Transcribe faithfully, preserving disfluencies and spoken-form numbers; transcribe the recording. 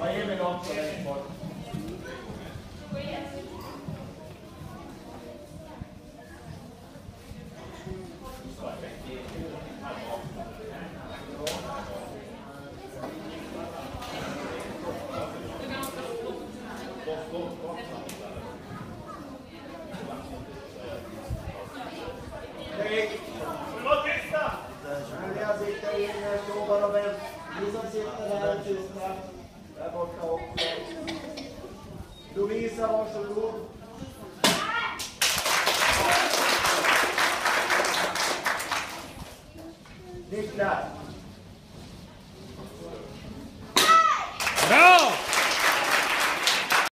Ge mig dem så länge bort. Jag sitter inne, står och vänt. Ni som sitter där tysta. Där borta också. Lovisa, varsågod.